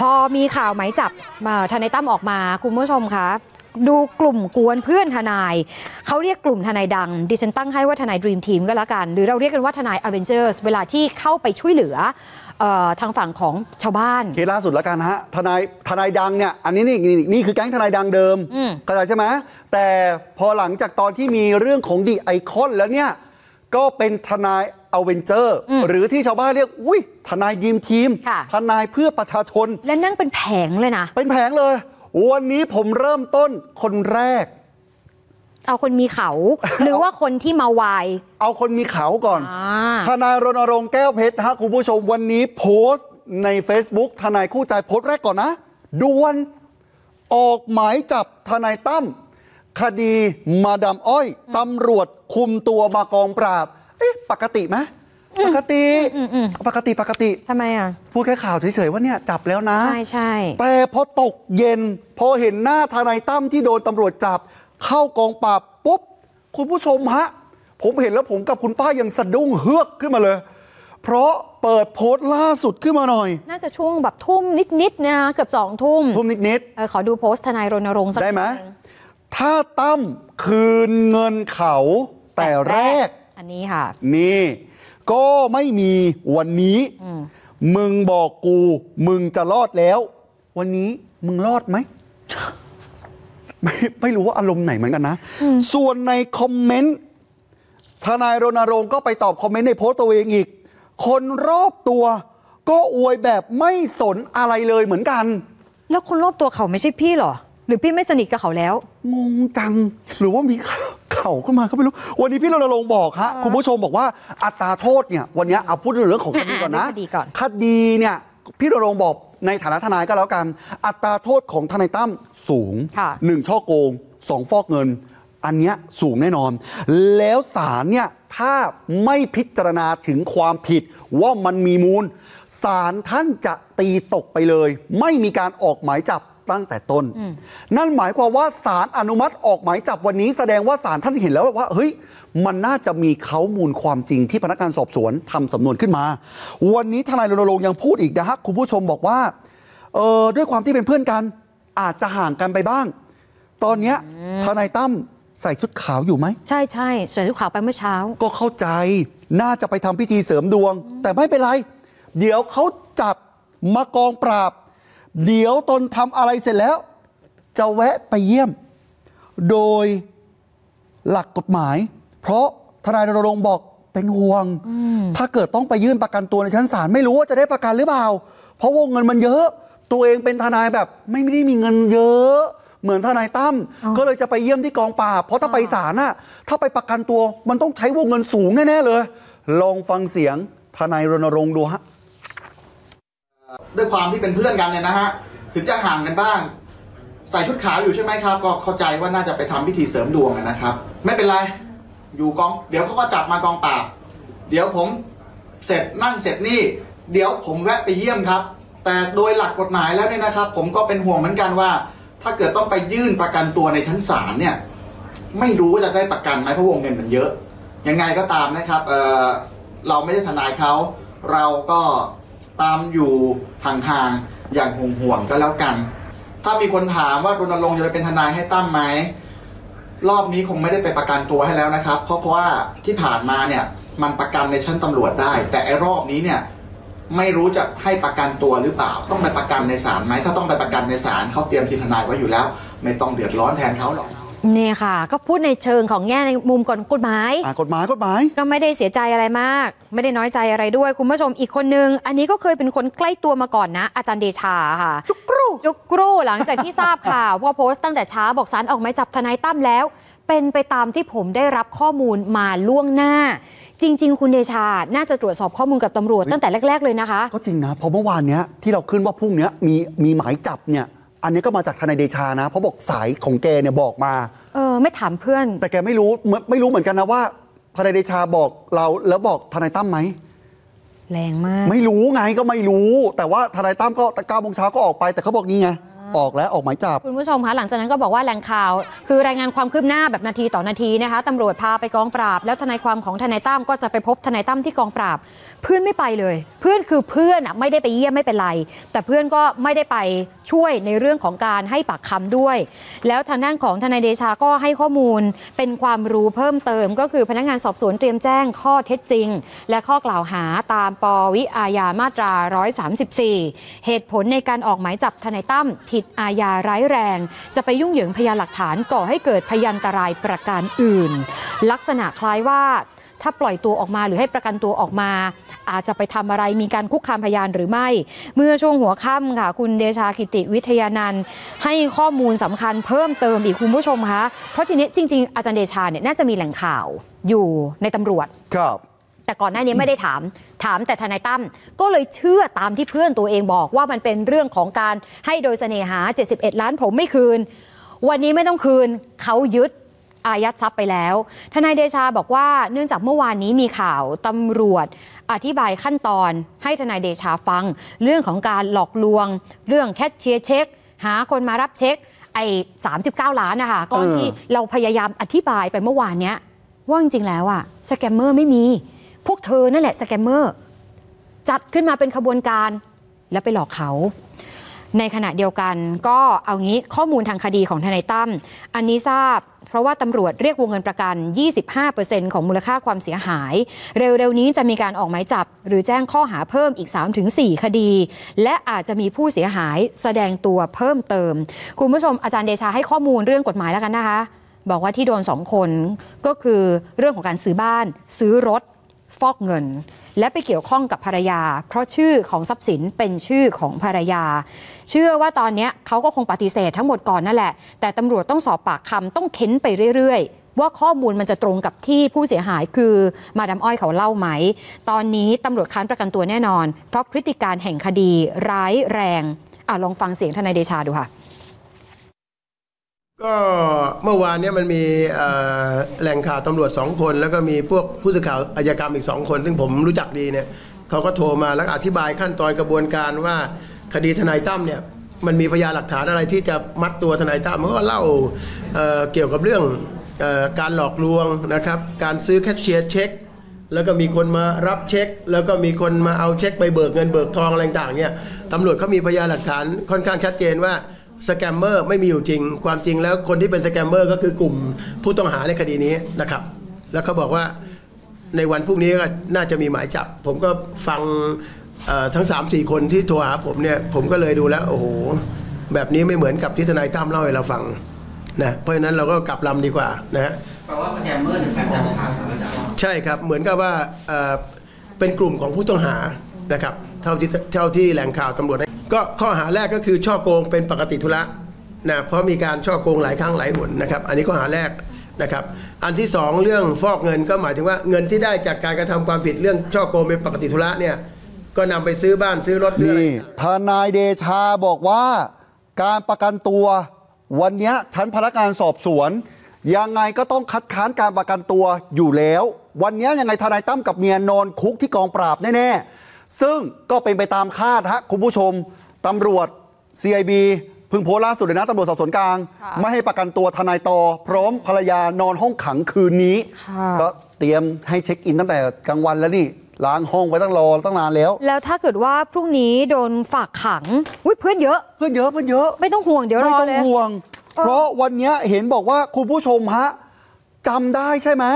พอมีข่าวหมายจับทนายตั้มออกมาคุณผู้ชมคะดูกลุ่มกวนเพื่อนทนายเขาเรียกกลุ่มทนายดังดิฉันตั้งให้ว่าทนายดรีมทีมก็แล้วกันหรือเราเรียกกันว่าทนายอเวนเจอร์สเวลาที่เข้าไปช่วยเหลือทางฝั่งของชาวบ้านเคสล่าสุดแล้วกันฮะทนายดังเนี่ยอันนี้นี่คือแก๊งทนายดังเดิมเข้าใจใช่ไหมแต่พอหลังจากตอนที่มีเรื่องของดีไอคอนแล้วเนี่ยก็เป็นทนายอเวนเจอร์หรือที่ชาวบ้านเรียกอุ้ยทนายดรีมทีมทนายเพื่อประชาชนและนั่งเป็นแผงเลยนะเป็นแผงเลยวันนี้ผมเริ่มต้นคนแรกเอาคนมีเขาหรือว่าคนที่มาวายเอาคนมีเขาก่อนทนายรณรงค์แก้วเพชรฮะคุณผู้ชมวันนี้โพสต์ใน Facebook ทนายคู่ใจโพสต์แรกก่อนนะด่วนออกหมายจับทนายตั้มคดีมาดามอ้อยตำรวจคุมตัวมากองปราบปกติไหมปกติทำไมอ่ะพูดแค่ข่าวเฉยๆว่าเนี่ยจับแล้วนะใช่แต่พอตกเย็นพอเห็นหน้าทนายตั้มที่โดนตำรวจจับเข้ากองปราบปุ๊บคุณผู้ชมฮะผมเห็นแล้วผมกับคุณป้ายังสะดุ้งเฮือกขึ้นมาเลยเพราะเปิดโพสต์ล่าสุดขึ้นมาหน่อยน่าจะช่วงแบบทุ่มนิดๆนะเกือบ2 ทุ่มนิดขอดูโพสต์ทนายรณรงค์สักได้ไหมถ้าตั้มคืนเงินเขาแต่แรกอันนี้ค่ะนี่ก็ไม่มีวันนี้มึงบอกกูมึงจะรอดแล้ววันนี้มึงรอดไหม ไม่รู้ว่าอารมณ์ไหนเหมือนกันนะส่วนในคอมเมนต์ทนายรณรงค์ก็ไปตอบคอมเมนต์ในโพสต์ตัวเองอีกคนรอบตัวก็อวยแบบไม่สนอะไรเลยเหมือนกันแล้วคนรอบตัวเขาไม่ใช่พี่หรอหรือพี่ไม่สนิทกับเขาแล้วงงจังหรือว่ามีเขาขึ้นมาก็ไม่รู้วันนี้พี่รณรงค์บอกฮะคุณผู้ชมบอกว่าอัตราโทษเนี่ยวันนี้เอาพูดเรื่องของคดีก่อนนะคดีเนี่ยพี่รณรงค์บอกในฐานะทนายก็แล้วกันอัตราโทษของทนายตั้มสูง1ช่อโกง2ฟอกเงินอันนี้สูงแน่นอนแล้วศาลเนี่ยถ้าไม่พิจารณาถึงความผิดว่ามันมีมูลศาลท่านจะตีตกไปเลยไม่มีการออกหมายจับตั้งแต่ต้นนั่นหมายความว่าศาลอนุมัติออกหมายจับวันนี้แสดงว่าศาลท่านเห็นแล้วว่าเฮ้ยมันน่าจะมีข้อมูลความจริงที่พนักงานสอบสวนทำสำนวนขึ้นมาวันนี้ทนายรณรงค์ยังพูดอีกนะฮะคุณผู้ชมบอกว่าด้วยความที่เป็นเพื่อนกันอาจจะห่างกันไปบ้างตอนนี้ทนายตั้มใส่ชุดขาวอยู่ไหมใช่ใส่ชุดขาวไปเมื่อเช้าก็เข้าใจน่าจะไปทำพิธีเสริมดวงแต่ไม่เป็นไรเดี๋ยวเขาจับมากองปราบเดี๋ยวตนทำอะไรเสร็จแล้วจะแวะไปเยี่ยมโดยหลักกฎหมายเพราะทนายรณรงค์บอกเป็นห่วงถ้าเกิดต้องไปยื่นประกันตัวในชั้นศาลไม่รู้ว่าจะได้ประกันหรือเปล่าเพราะวงเงินมันเยอะตัวเองเป็นทนายแบบไม่ได้มีเงินเยอะเหมือนทนายตั้มก็เลยจะไปเยี่ยมที่กองปราบเพราะถ้าไปศาลน่ะถ้าไปประกันตัวมันต้องใช้วงเงินสูงแน่ๆเลยลองฟังเสียงทนายรณรงค์ดูฮะด้วยความที่เป็นเพื่อนกันเนี่ยนะฮะถึงจะห่างกันบ้างใส่ชุดขาวอยู่ใช่ไหมครับก็เข้าใจว่าน่าจะไปทำพิธีเสริมดวงนะครับไม่เป็นไรอยู่กองเดี๋ยวเขาก็จับมากองปราบเดี๋ยวผมเสร็จนั่นเสร็จนี่เดี๋ยวผมแวะไปเยี่ยมครับแต่โดยหลักกฎหมายแล้วเนี่ยนะครับผมก็เป็นห่วงเหมือนกันว่าถ้าเกิดต้องไปยื่นประกันตัวในชั้นศาลเนี่ยไม่รู้ว่าจะได้ประกันไหมเพราะวงเงินมันเยอะยังไงก็ตามนะครับเราไม่ได้ทนายเขาเราก็ตามอยู่ห่างๆอย่างห่วงๆก็แล้วกันถ้ามีคนถามว่ารณรงค์จะไปเป็นทนายให้ตั้มไหมรอบนี้คงไม่ได้ไปประกันตัวให้แล้วนะครับเพราะว่าที่ผ่านมาเนี่ยมันประกันในชั้นตำรวจได้แต่ไอ้รอบนี้เนี่ยไม่รู้จะให้ประกันตัวหรือเปล่าต้องไปประกันในศาลไหมถ้าต้องไปประกันในศาลเขาเตรียมทีมทนายไว้อยู่แล้วไม่ต้องเดือดร้อนแทนเขาหรอกนี่ค่ะก็พูดในเชิงของแง่ในมุมกฎหมายกฎหมายก็ไม่ได้เสียใจอะไรมากไม่ได้น้อยใจอะไรด้วยคุณผู้ชมอีกคนนึงอันนี้ก็เคยเป็นคนใกล้ตัวมาก่อนนะอาจารย์เดชาค่ะจุกรูหลังจากที่ทราบข่าวว่าโพสต์ตั้งแต่เช้าบอกศาลออกหมายจับทนายตั้มแล้วเป็นไปตามที่ผมได้รับข้อมูลมาล่วงหน้าจริงๆคุณเดชาน่าจะตรวจสอบข้อมูลกับตำรวจตั้งแต่แรกๆเลยนะคะก็จริงนะเพราะเมื่อวานนี้ที่เราขึ้นว่าพรุ่งนี้มีหมายจับเนี่ยอันนี้ก็มาจากทนายเดชานะเพราะบอกสายของแกเนี่ยบอกมาไม่ถามเพื่อนแต่แกไม่รู้เหมือนกันนะว่าทนายเดชาบอกเราแล้วบอกทนายตั้มไหมแรงมากไม่รู้ไงก็ไม่รู้แต่ว่าทนายตั้มก็9 โมงเช้าก็ออกไปแต่เขาบอกนี่ไงออกแล้วออกหมายจับคุณผู้ชมคะหลังจากนั้นก็บอกว่าแหล่งข่าวคือรายงานความคืบหน้าแบบนาทีต่อนาทีนะคะตำรวจพาไปกองปราบแล้วทนายความของทนายตั้มก็จะไปพบทนายตั้มที่กองปราบเพื่อนไม่ไปเลยเพื่อนคือเพื่อนไม่ได้ไปเยี่ยมไม่เป็นไรแต่เพื่อนก็ไม่ได้ไปช่วยในเรื่องของการให้ปากคำด้วยแล้วทางด้านของทนายเดชาก็ให้ข้อมูลเป็นความรู้เพิ่มเติมก็คือพนักงานสอบสวนเตรียมแจ้งข้อเท็จจริงและข้อกล่าวหาตามปวิอาญามาตรา134เหตุผลในการออกหมายจับทนายตั้มผิดอาญาร้ายแรงจะไปยุ่งเหยิงพยานหลักฐานก่อให้เกิดพยันตรายประการอื่นลักษณะคล้ายว่าถ้าปล่อยตัวออกมาหรือให้ประกันตัวออกมาอาจจะไปทำอะไรมีการคุกคามพยานหรือไม่เมื่อช่วงหัวค่ำค่ะคุณเดชากิติวิทยานันท์ให้ข้อมูลสำคัญเพิ่มเติมอีกคุณผู้ชมคะเพราะทีนี้จริงๆอาจารย์เดชาเนี่ยน่าจะมีแหล่งข่าวอยู่ในตำรวจครับแต่ก่อนหน้านี้ไม่ได้ถามแต่ทนายตั้มก็เลยเชื่อตามที่เพื่อนตัวเองบอกว่ามันเป็นเรื่องของการให้โดยเสน่หา71ล้านผมไม่คืนวันนี้ไม่ต้องคืนเขายึดอายัดทรัพย์ไปแล้วทนายเดชาบอกว่าเนื่องจากเมื่อวานนี้มีข่าวตำรวจอธิบายขั้นตอนให้ทนายเดชาฟังเรื่องของการหลอกลวงเรื่องแคชเชียร์เช็คหาคนมารับเช็ค39 ล้านนะคะก้อนที่เราพยายามอธิบายไปเมื่อวานเนี้ยว่าจริงๆแล้วอะสแกมเมอร์ไม่มีพวกเธอนั่นแหละสแกมเมอร์จัดขึ้นมาเป็นขบวนการแล้วไปหลอกเขาในขณะเดียวกันก็เอางี้ข้อมูลทางคดีของทนายตั้มอันนี้ทราบเพราะว่าตำรวจเรียกวงเงินประกัน 25% ของมูลค่าความเสียหายเร็วๆนี้จะมีการออกหมายจับหรือแจ้งข้อหาเพิ่มอีก 3-4 คดีและอาจจะมีผู้เสียหายแสดงตัวเพิ่มเติมคุณผู้ชมอาจารย์เดชาให้ข้อมูลเรื่องกฎหมายแล้วกันนะคะบอกว่าที่โดน2 คนก็คือเรื่องของการซื้อบ้านซื้อรถฟอกเงินและไปเกี่ยวข้องกับภรรยาเพราะชื่อของทรัพย์สินเป็นชื่อของภรรยาเชื่อว่าตอนนี้เขาก็คงปฏิเสธทั้งหมดก่อนนั่นแหละแต่ตำรวจต้องสอบปากคำต้องเค้นไปเรื่อยๆว่าข้อมูลมันจะตรงกับที่ผู้เสียหายคือมาดามอ้อยเขาเล่าไหมตอนนี้ตำรวจค้านประกันตัวแน่นอนเพราะพฤติการแห่งคดีร้ายแรงลองฟังเสียงทนายเดชาดูค่ะก็เมื่อวานนี้มันมีแหล่งข่าวตำรวจ2 คนแล้วก็มีพวกผู้สื่อข่าวอาชญากรรมอีก2 คนซึ่งผมรู้จักดีเนี่ยเขาก็โทรมาแล้วอธิบายขั้นตอนกระบวนการว่าคดีทนายตั้มเนี่ยมันมีพยานหลักฐานอะไรที่จะมัดตัวทนายตั้มเขาก็เล่าเกี่ยวกับเรื่องการหลอกลวงนะครับการซื้อแคชเชียร์เช็คแล้วก็มีคนมารับเช็คแล้วก็มีคนมาเอาเช็คไปเบิกเงินเบิกทองอะไรต่างๆเนี่ยตำรวจเขามีพยานหลักฐานค่อนข้างชัดเจนว่าสแกมเมอร์ไม่มีอยู่จริงความจริงแล้วคนที่เป็นสแกมเมอร์ก็คือกลุ่มผู้ต้องหาในคดีนี้นะครับแล้วเขาบอกว่าในวันพรุ่งนี้ก็น่าจะมีหมายจับผมก็ฟังทั้ง 3-4 คนที่โทรหาผมเนี่ยผมก็เลยดูแล้วโอ้โหแบบนี้ไม่เหมือนกับที่ทนายตั้มเล่าให้เราฟังนะเพราะฉะนั้นเราก็กลับลำดีกว่านะฮะแปลว่าสแกมเมอร์เนี่ยแฝงจับฉากใช่ครับเหมือนกับว่าเป็นกลุ่มของผู้ต้องหานะครับเท่าที่แหล่งข่าวตำรวจก็ข้อหาแรกก็คือช่อโกงเป็นปกติธุระนะเพราะมีการช่อโกงหลายครั้งหลายหนนะครับอันนี้ข้อหาแรกนะครับอันที่2เรื่องฟอกเงินก็หมายถึงว่าเงินที่ได้จากการกระทำความผิดเรื่องช่อโกงเป็นปกติธุระเนี่ยก็นำไปซื้อบ้านซื้อรถซื้ออะไรทนายเดชาบอกว่าการประกันตัววันนี้ชั้นพนักงานสอบสวนยังไงก็ต้องคัดค้านการประกันตัวอยู่แล้ววันนี้ยังไงทนายตั้มกับเมียนอนคุกที่กองปราบแน่ๆซึ่งก็เป็นไปตามคาดฮะคุณผู้ชมตำรวจ CIB พึ่งโพสต์ล่าสุดเลยนะตำรวจสอบสวนกลางไม่ให้ประกันตัวทนายตอพร้อมภรรยานอนห้องขังคืนนี้ก็เตรียมให้เช็คอินตั้งแต่กลางวันแล้วนี่ล้างห้องไว้ตั้งนานแล้วถ้าเกิดว่าพรุ่งนี้โดนฝากขังเพื่อนเยอะไม่ต้องห่วงเดี๋ยวรอเลยไม่ต้องห่วงเพราะวันนี้เห็นบอกว่าคุณผู้ชมฮะจำได้ใช่ไหม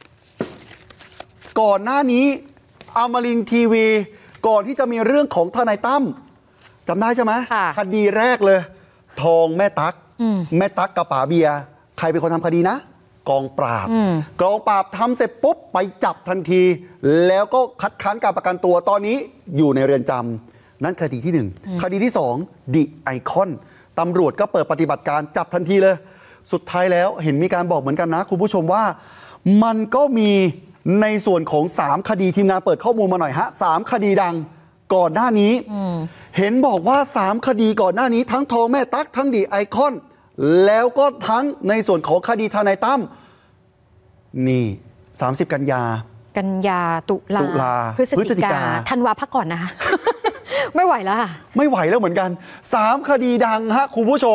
ก่อนหน้านี้อมรินทร์ทีวีก่อนที่จะมีเรื่องของทนายตั้มจำได้ใช่ไหมคดีแรกเลยทองแม่ตั๊กกับป๋าเบียร์ใครเป็นคนทำคดีนะกองปราบทำเสร็จปุ๊บไปจับทันทีแล้วก็คัดค้านการประกันตัวตอนนี้อยู่ในเรือนจำนั่นคดีที่1คดีที่2ดิไอคอนตำรวจก็เปิดปฏิบัติการจับทันทีเลยสุดท้ายแล้วเห็นมีการบอกเหมือนกันนะคุณผู้ชมว่ามันก็มีในส่วนของ3คดีทีมงานเปิดข้อมูลมาหน่อยฮะ3คดีดังก่อนหน้านี้เห็นบอกว่า3คดีก่อนหน้านี้ทั้งทองแม่ตั๊กทั้งดิไอคอนแล้วก็ทั้งในส่วนของคดีทนายตั้มนี่30 กันยาตุลาพฤศจิกาธันวาพักก่อนนะคะไม่ไหวแล้วค่ะไม่ไหวแล้วเหมือนกัน3 คดีดังฮะคุณผู้ชม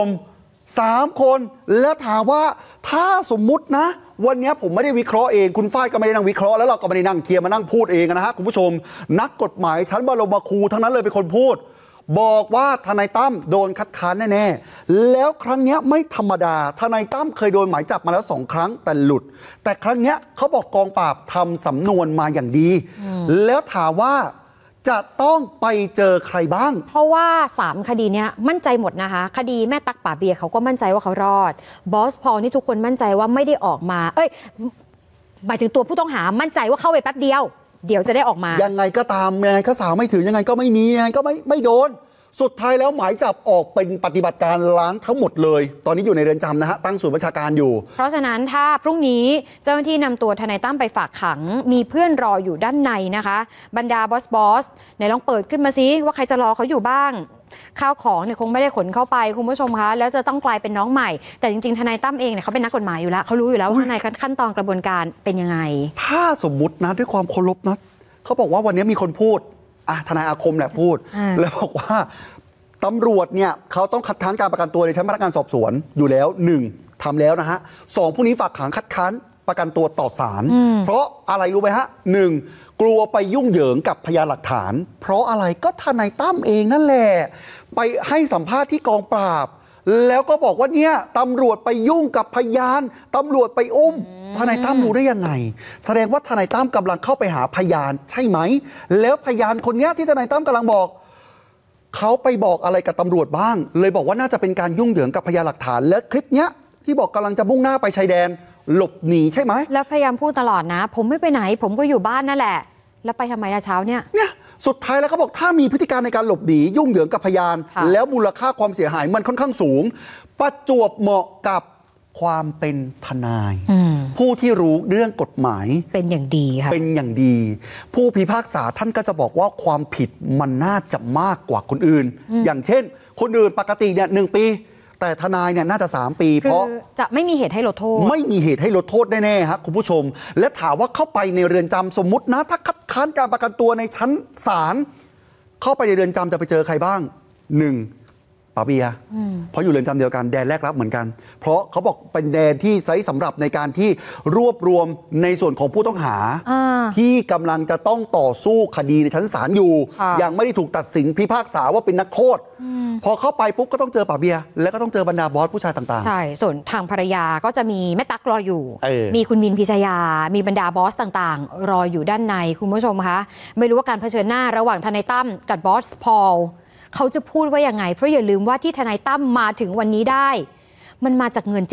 3 คนแล้วถามว่าถ้าสมมุตินะวันนี้ผมไม่ได้วิเคราะห์เองคุณฝ้ายก็ไม่ได้นั่งวิเคราะห์แล้วเราก็ไม่ได้นั่งเทียร์มานั่งพูดเองนะฮะคุณผู้ชมนักกฎหมายชั้นบรมครูทั้งนั้นเลยเป็นคนพูดบอกว่าทนายตั้มโดนคัดค้านแน่ๆแล้วครั้งนี้ไม่ธรรมดาทนายตั้มเคยโดนหมายจับมาแล้ว2 ครั้งแต่หลุดแต่ครั้งนี้เขาบอกกองปราบทำสำนวนมาอย่างดีแล้วถามว่าจะต้องไปเจอใครบ้างเพราะว่า3 คดีเนี้ยมั่นใจหมดนะคะคดีแม่ตั๊กป่าเบียร์เขาก็มั่นใจว่าเขารอดบอสพอลนี่ทุกคนมั่นใจว่าไม่ได้ออกมาหมายถึงตัวผู้ต้องหามั่นใจว่าเข้าไปแป๊บเดียวเดี๋ยวจะได้ออกมายังไงก็ตามยังไงก็สาวไม่ถึงยังไงก็ไม่มียังไงก็ไม่โดนสุดท้ายแล้วหมายจับออกเป็นปฏิบัติการล้างทั้งหมดเลยตอนนี้อยู่ในเรือนจำนะฮะตั้งศูนย์บัญชาการอยู่เพราะฉะนั้นถ้าพรุ่งนี้เจ้าหน้าที่นำตัวทนายตั้มไปฝากขังมีเพื่อนรออยู่ด้านในนะคะบรรดาบอสไหนลองเปิดขึ้นมาซิว่าใครจะรอเขาอยู่บ้างข้าวของเนี่ยคงไม่ได้ขนเข้าไปคุณผู้ชมคะแล้วจะต้องกลายเป็นน้องใหม่แต่จริงๆทนายตั้มเองเนี่ยเขาเป็นนักกฎหมายอยู่แล้วเขารู้อยู่แล้วว่าในขั้นตอนกระบวนการเป็นยังไงถ้าสมมุตินะด้วยความเคารพนะเขาบอกว่าวันนี้มีคนพูดทนายอาคมแหละพูดแล้วบอกว่าตำรวจเนี่ยเขาต้องคัดค้านการประกันตัวในชั้นพนักงานสอบสวนอยู่แล้ว1ทำแล้วนะฮะ2ผู้นี้ฝากขังคัดค้านประกันตัวต่อศาลเพราะอะไรรู้ไหมฮะ1กลัวไปยุ่งเหยิงกับพยานหลักฐานเพราะอะไรก็ทนายตั้มเองนั่นแหละไปให้สัมภาษณ์ที่กองปราบแล้วก็บอกว่าเนี่ยตำรวจไปยุ่งกับพยานตำรวจไปอุ้มทนายตั้มรู้ได้ยังไงแสดงว่าทนายตั้มกำลังเข้าไปหาพยานใช่ไหมแล้วพยานคนนี้ที่ทนายตั้มกำลังบอกเขาไปบอกอะไรกับตำรวจบ้างเลยบอกว่าน่าจะเป็นการยุ่งเหยิงกับพยานหลักฐานและคลิปเนี้ยที่บอกกำลังจะมุ่งหน้าไปชายแดนหลบหนีใช่ไหมแล้วพยายามพูดตลอดนะผมไม่ไปไหนผมก็อยู่บ้านนั่นแหละแล้วไปทำไมล่ะเช้าเนี่ยสุดท้ายแล้วเขาบอกถ้ามีพฤติการในการหลบหนียุ่งเหยิงกับพยานแล้วมูลค่าความเสียหายมันค่อนข้างสูงประจวบเหมาะกับความเป็นทนายผู้ที่รู้เรื่องกฎหมายเป็นอย่างดีค่ะเป็นอย่างดีผู้พิพากษาท่านก็จะบอกว่าความผิดมันน่าจะมากกว่าคนอื่นอย่างเช่นคนอื่นปกติเนี่ย1 ปีแต่ทนายเนี่ยน่าจะ3 ปีเพราะจะไม่มีเหตุให้ลดโทษไม่มีเหตุให้ลดโทษแน่ๆครับคุณผู้ชมและถามว่าเข้าไปในเรือนจำสมมุตินะถ้าคัดค้านการประกันตัวในชั้นศาลเข้าไปในเรือนจำจะไปเจอใครบ้าง1ป่าเบียร์เพราะอยู่เรือนจำเดียวกันแดนแรกรับเหมือนกันเพราะเขาบอกเป็นแดนที่ใช้สำหรับในการที่รวบรวมในส่วนของผู้ต้องหาที่กำลังจะต้องต่อสู้คดีในชั้นศาลอยู่ยังไม่ได้ถูกตัดสินพิพากษาว่าเป็นนักโทษพอเข้าไปปุ๊บก็ต้องเจอป่าเบียร์แล้วก็ต้องเจอบรรดาบอสผู้ชายต่างๆใช่ส่วนทางภรรยาก็จะมีแม่ตั๊กรออยู่มีคุณมินพิชยามีบรรดาบอสต่างๆรออยู่ด้านในคุณผู้ชมคะไม่รู้ว่าการเผชิญหน้าระหว่างทนายตั้มกับบอสพอลเขาจะพูดว่ายังไงเพราะอย่าลืมว่าที่ทนายตั้มมาถึงวันนี้ได้มันมาจากเงิน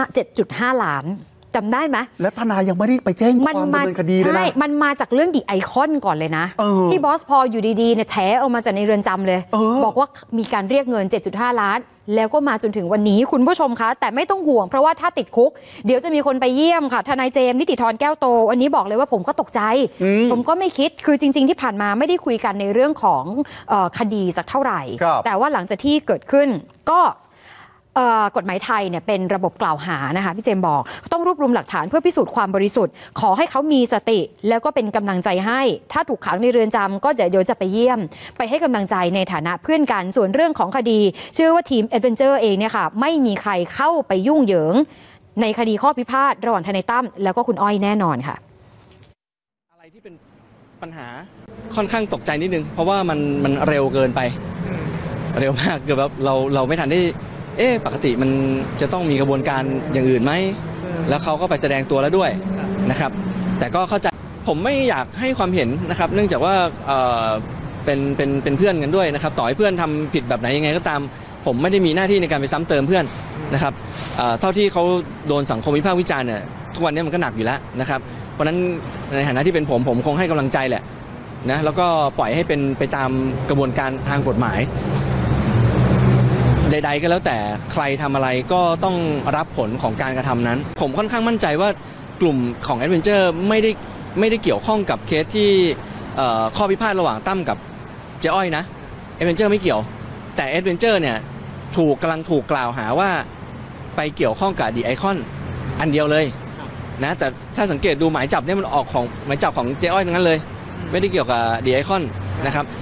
7.5 ล้านจำได้ไหมและทนายยังไม่ได้ไปแจ้งความดำเนินคดีเลยนะใช่มันมาจากเรื่องดิไอคอนก่อนเลยนะที่บอสพอลอยู่ดีๆเนี่ยแฉออกมาจากในเรือนจำเลยบอกว่ามีการเรียกเงิน 7.5 ล้านแล้วก็มาจนถึงวันนี้คุณผู้ชมคะแต่ไม่ต้องห่วงเพราะว่าถ้าติดคุกเดี๋ยวจะมีคนไปเยี่ยมค่ะทนายเจมส์นิติธรแก้วโตวันนี้บอกเลยว่าผมก็ตกใจผมก็ไม่คิดคือจริงๆที่ผ่านมาไม่ได้คุยกันในเรื่องของคดีสักเท่าไหร่แต่ว่าหลังจากที่เกิดขึ้นก็กฎหมายไทยเนี่ยเป็นระบบกล่าวหานะคะพี่เจมบอกต้องรวบรวมหลักฐานเพื่อพิสูจน์ความบริสุทธิ์ขอให้เขามีสติแล้วก็เป็นกำลังใจให้ถ้าถูกขังในเรือนจำก็เดี๋ยวจะไปเยี่ยมไปให้กำลังใจในฐานะเพื่อนกันส่วนเรื่องของคดีเชื่อว่าทีมแอดเวนเจอร์เองเนี่ยค่ะไม่มีใครเข้าไปยุ่งเหยิงในคดีข้อพิพาทระหว่างทนายตั้มแล้วก็คุณอ้อยแน่นอนค่ะอะไรที่เป็นปัญหาค่อนข้างตกใจนิดนึงเพราะว่ามันเร็วเกินไปเร็วมากเกือบแบบเราไม่ทันได้ปกติมันจะต้องมีกระบวนการอย่างอื่นไหมแล้วเขาก็ไปแสดงตัวแล้วด้วยนะครับแต่ก็เข้าใจผมไม่อยากให้ความเห็นนะครับเนื่องจากว่าเป็นเพื่อนกันด้วยนะครับต่อให้เพื่อนทำผิดแบบไหนยังไงก็ตามผมไม่ได้มีหน้าที่ในการไปซ้ำเติมเพื่อนนะครับเท่าที่เขาโดนสังคมวิพากษ์วิจารณ์เนี่ยทุกวันนี้มันก็หนักอยู่แล้วนะครับเพราะฉะนั้นในฐานะที่เป็นผมคงให้กำลังใจแหละนะแล้วก็ปล่อยให้เป็นไปตามกระบวนการทางกฎหมายใดๆก็แล้วแต่ใครทำอะไรก็ต้องรับผลของการกระทำนั้นผมค่อนข้างมั่นใจว่ากลุ่มของแอดเวนเจอร์ไม่ได้เกี่ยวข้องกับเคสที่ข้อพิพาทระหว่างตั้มกับเจ๊อ้อยนะแอดเวนเจอร์ไม่เกี่ยวแต่แอดเวนเจอร์เนี่ยกำลังถูกกล่าวหาว่าไปเกี่ยวข้องกับดีไอคอนอันเดียวเลยนะแต่ถ้าสังเกตดูหมายจับเนี่ยมันออกของหมายจับของเจ๊อ้อยทั้งนั้นเลยไม่ได้เกี่ยวกับดีไอคอนนะครับ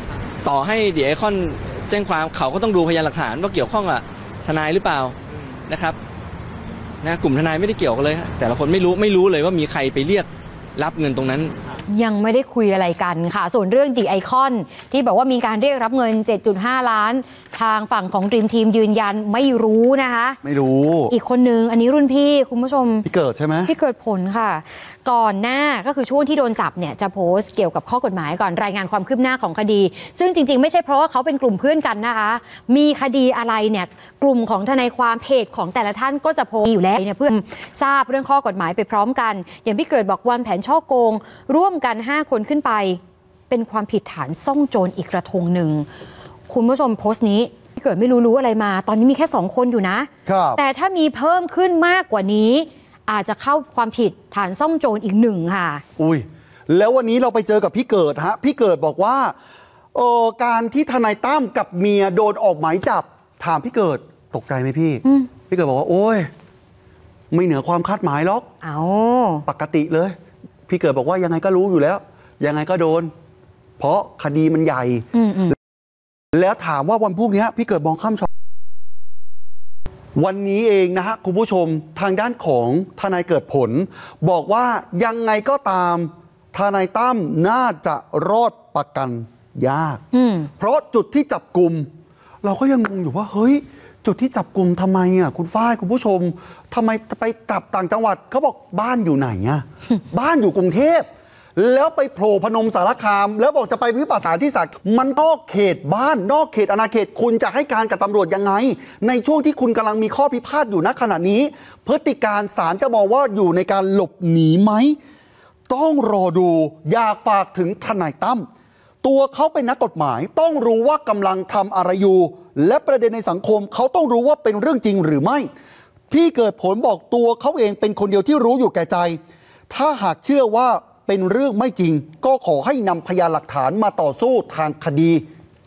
ต่อให้ดีไอคอนแจ้งความเขาก็ต้องดูพยานหลักฐานว่าเกี่ยวข้องกับทนายหรือเปล่านะครับนะกลุ่มทนายไม่ได้เกี่ยวกันเลยแต่ละคนไม่รู้เลยว่ามีใครไปเรียกรับเงินตรงนั้นยังไม่ได้คุยอะไรกันค่ะส่วนเรื่องดีไอคอนที่บอกว่ามีการเรียกรับเงิน 7.5 ล้านทางฝั่งของดรีมทีมยืนยันไม่รู้นะคะไม่รู้อีกคนนึงอันนี้รุ่นพี่คุณผู้ชมพี่เกิดใช่ไหมพี่เกิดผลค่ะก่อนหน้าก็คือช่วงที่โดนจับเนี่ยจะโพสต์เกี่ยวกับข้อกฎหมายก่อนรายงานความคืบหน้าของคดีซึ่งจริงๆไม่ใช่เพราะว่าเขาเป็นกลุ่มเพื่อนกันนะคะมีคดีอะไรเนี่ยกลุ่มของทนายความเพจของแต่ละท่านก็จะโพสต์อยู่แล้วเนี่ยเพื่อทราบเรื่องข้อกฎหมายไปพร้อมกันอย่างพี่เกิดบอกวางแผนฉ้อโกงร่วมกัน5 คนขึ้นไปเป็นความผิดฐานซ่องโจรอีกกระทงหนึ่งคุณผู้ชมโพสต์นี้พี่เกิดไม่รู้อะไรมาตอนนี้มีแค่2 คนอยู่นะแต่ถ้ามีเพิ่มขึ้นมากกว่านี้อาจจะเข้าความผิดฐานซ่องโจรอีก1ค่ะอุ้ยแล้ววันนี้เราไปเจอกับพี่เกิดฮะพี่เกิดบอกว่าการที่ทนายตั้มกับเมียโดนออกหมายจับถามพี่เกิดตกใจไหมพี่พี่เกิดบอกว่าโอ้ยไม่เหนือความคาดหมายหรอกปกติเลยพี่เกิดบอกว่ายังไงก็รู้อยู่แล้วยังไงก็โดนเพราะคดีมันใหญ่แล้วถามว่าวันพรุ่งนี้พี่เกิดมองข้ามช็อตวันนี้เองนะฮะคุณผู้ชมทางด้านของทนายเกิดผลบอกว่ายังไงก็ตามทนายตั้มน่าจะรอดประกันยากเพราะจุดที่จับกลุ่มเราก็ยังงงอยู่ว่าเฮ้ยจุดที่จับกลุ่มทำไมอ่ะคุณฝ้ายคุณผู้ชมทำไมไปกลับต่างจังหวัดเขาบอกบ้านอยู่ไหนอ่ะ บ้านอยู่กรุงเทพแล้วไปโผล่พนมสารคามแล้วบอกจะไปพิพากษาที่ศาลมันนอกเขตบ้านนอกเขตอาณาเขตคุณจะให้การกับตำรวจยังไงในช่วงที่คุณกำลังมีข้อพิพาทอยู่ณขณะนี้พฤติการศาลจะมองว่าอยู่ในการหลบหนีไหมต้องรอดูอยากฝากถึงทนายตั้มตัวเขาเป็นนักกฎหมายต้องรู้ว่ากำลังทำอะไรอยู่และประเด็นในสังคมเขาต้องรู้ว่าเป็นเรื่องจริงหรือไม่พี่เกิดผลบอกตัวเขาเองเป็นคนเดียวที่รู้อยู่แก่ใจถ้าหากเชื่อว่าเป็นเรื่องไม่จริงก็ขอให้นำพยานหลักฐานมาต่อสู้ทางคดี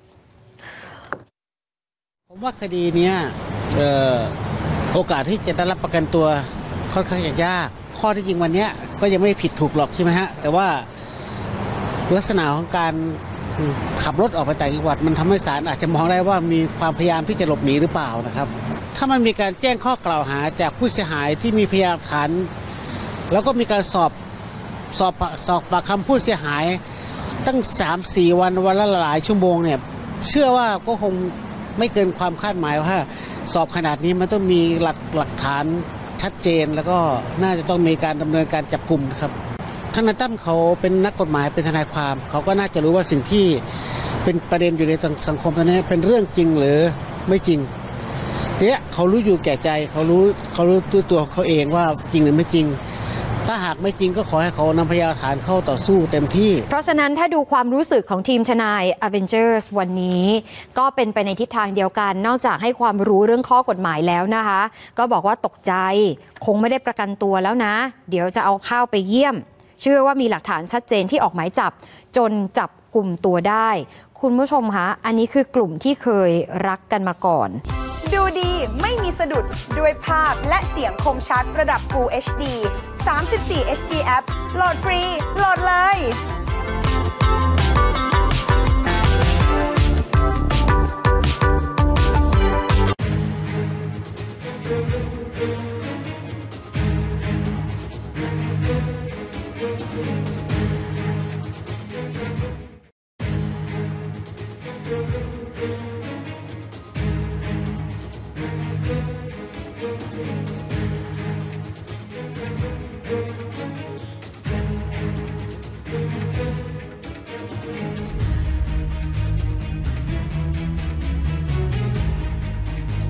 ผมว่าคดีนี้โอกาสที่จะได้รับประกันตัวค่อนข้างจะยากข้อที่จริงวันนี้ก็ยังไม่ผิดถูกหรอกใช่ไหมฮะแต่ว่าลักษณะของการขับรถออกไปต่างจังหวัดมันทำให้ศาลอาจจะมองได้ว่ามีความพยายามที่จะหลบหนีหรือเปล่านะครับถ้ามันมีการแจ้งข้อกล่าวหาจากผู้เสียหายที่มีพยานหลักฐานแล้วก็มีการสอบปากคำผู้เสียหายตั้ง 3-4 วันละหลายชั่วโมงเนี่ยเชื่อว่าก็คงไม่เกินความคาดหมายว่าสอบขนาดนี้มันต้องมีหลักฐานชัดเจนแล้วก็น่าจะต้องมีการดำเนินการจับกุมนะครับทนายตั้มเขาเป็นนักกฎหมายเป็นทนายความเขาก็น่าจะรู้ว่าสิ่งที่เป็นประเด็นอยู่ในสังคมตอนนี้เป็นเรื่องจริงหรือไม่จริงเนี่ยเขารู้อยู่แก่ใจเขารู้ตัวเขาเองว่าจริงหรือไม่จริงถ้าหากไม่จริงก็ขอให้เขานำพยานหลักฐานเข้าต่อสู้เต็มที่เพราะฉะนั้นถ้าดูความรู้สึกของทีมทนาย Avengers วันนี้ก็เป็นไปในทิศทางเดียวกันนอกจากให้ความรู้เรื่องข้อกฎหมายแล้วนะคะก็บอกว่าตกใจคงไม่ได้ประกันตัวแล้วนะเดี๋ยวจะเอาข้าวไปเยี่ยมเชื่อว่ามีหลักฐานชัดเจนที่ออกหมายจับจนจับกลุ่มตัวได้คุณผู้ชมคะอันนี้คือกลุ่มที่เคยรักกันมาก่อนดูดีไม่มีสะดุดด้วยภาพและเสียงคมชัดระดับ Full HD 34 HD App โหลดฟรีโหลดเลย